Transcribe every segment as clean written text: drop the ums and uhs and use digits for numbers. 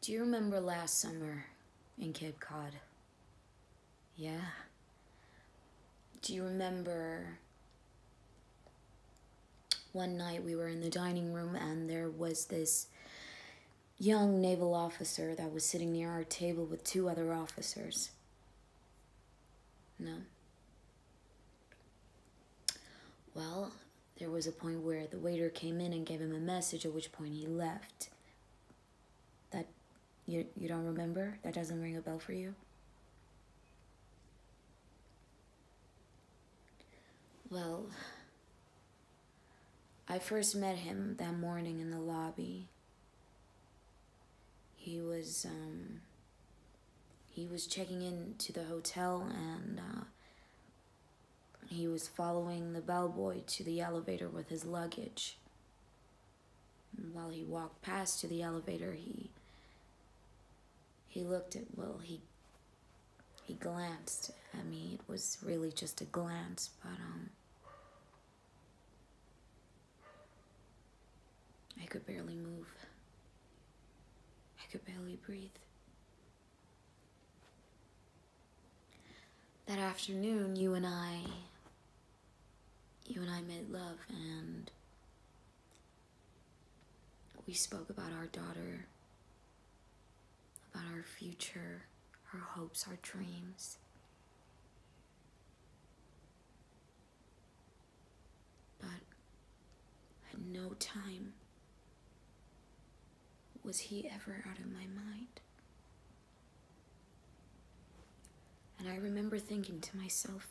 Do you remember last summer in Cape Cod? Yeah. Do you remember one night we were in the dining room and there was this young naval officer that was sitting near our table with two other officers? No? Well, there was a point where the waiter came in and gave him a message, at which point he left. That, you don't remember? That doesn't ring a bell for you? Well, I first met him that morning in the lobby. He was checking into the hotel and he was following the bellboy to the elevator with his luggage. And while he walked past to the elevator, he looked at, well, he glanced at me. It was really just a glance, but I could barely move. I could barely breathe. That afternoon, you and I made love, and we spoke about our daughter, about our future, our hopes, our dreams. But at no time was he ever out of my mind. And I remember thinking to myself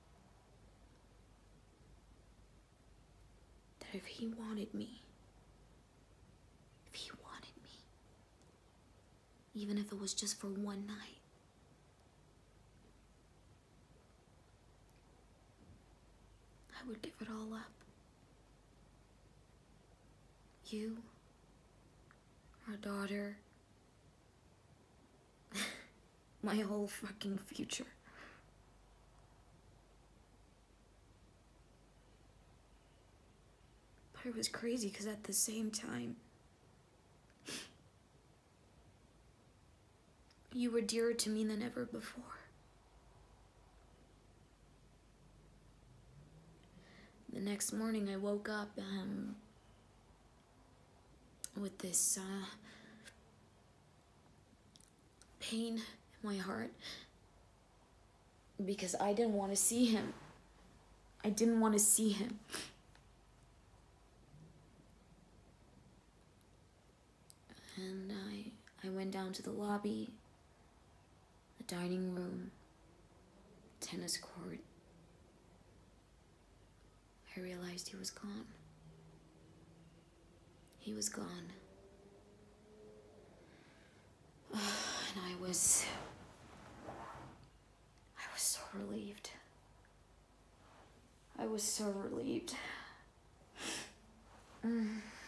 that if he wanted me, even if it was just for one night, I would give it all up. You, our daughter, my whole fucking future. But it was crazy because at the same time, you were dearer to me than ever before. The next morning I woke up with this pain in my heart because I didn't want to see him. I didn't want to see him. And I went down to the lobby, the dining room, tennis court. I realized he was gone. He was gone. And I was so relieved. I was so relieved.